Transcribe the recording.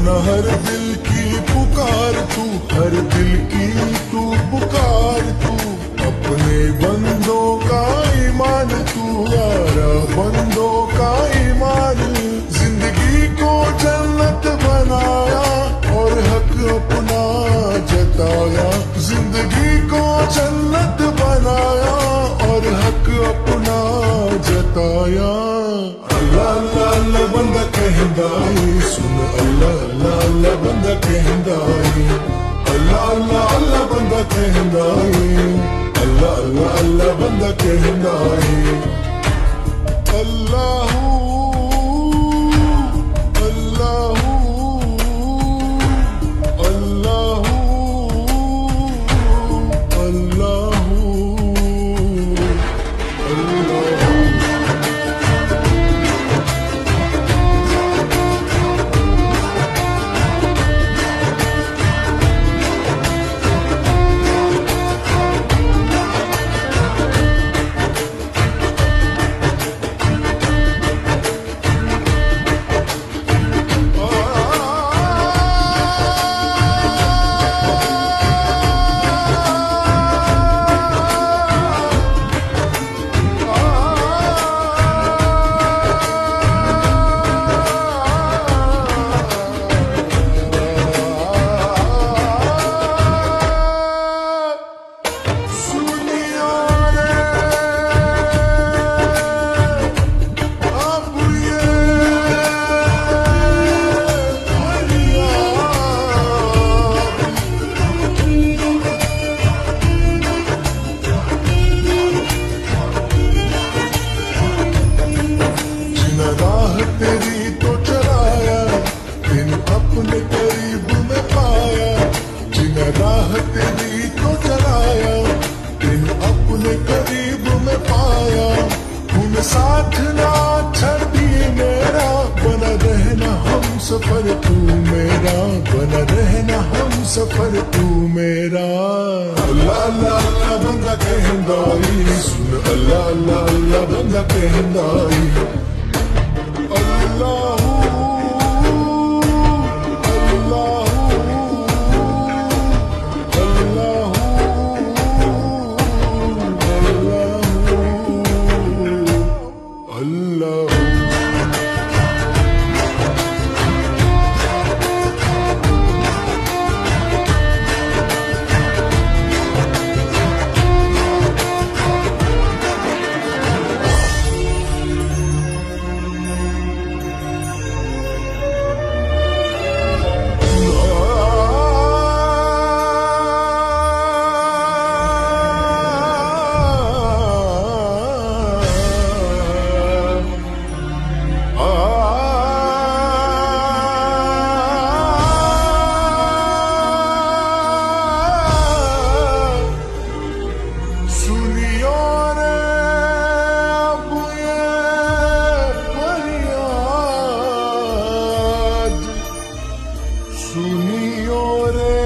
माना हर दिल की पुकार तू, हर दिल की तू पुकार तू। अपने बंदों का ईमान तू, यारा बंदों का ईमान। जिंदगी को जन्नत बनाया और हक अपना जताया। जिंदगी को जन्नत बनाया और हक अपना जताया। अल्लाह अल्लाह अल्लाह बंदा कहंदा है, सुन अल्लाह अल्लाह अल्लाह बंदा कहंदा है। अल्लाह अल्लाह अल्लाह बंदा कहंदा है, अल्लाह अल्लाह अल्लाह बंदा कहंदा है। अल्लाह तेरी तो चलाया, दिन अपने करीब में पाया। जिन राह तेरी तो चलाया, दिन अपने करीब में पाया। उन साथ ना छड़ी मेरा, बना रहना हम सफर तू मेरा, बना रहना हम सफर तू मेरा। अल्लाह अल्लाह अल्लाह बंदा कहंदा है, सुन अल्लाह अल्लाह अल्लाह बंदा कहंदा है। अल्लाह सुनियो रे